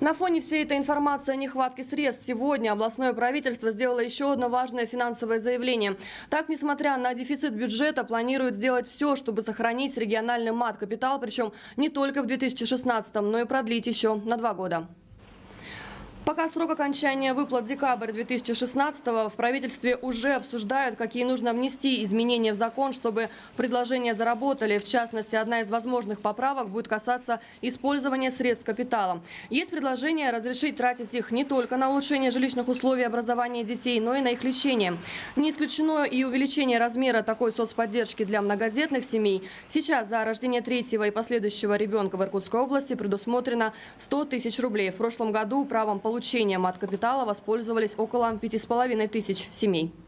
На фоне всей этой информации о нехватке средств сегодня областное правительство сделало еще одно важное финансовое заявление. Так, несмотря на дефицит бюджета, планирует сделать все, чтобы сохранить региональный мат-капитал, причем не только в 2016, но и продлить еще на 2 года. Пока срок окончания выплат декабрь 2016-го, в правительстве уже обсуждают, какие нужно внести изменения в закон, чтобы предложения заработали. В частности, одна из возможных поправок будет касаться использования средств капитала. Есть предложение разрешить тратить их не только на улучшение жилищных условий образования детей, но и на их лечение. Не исключено и увеличение размера такой соцподдержки для многодетных семей. Сейчас за рождение 3-го и последующего ребенка в Иркутской области предусмотрено 100 тысяч рублей. В прошлом году правом получения мат-капитала воспользовались около 5500 семей.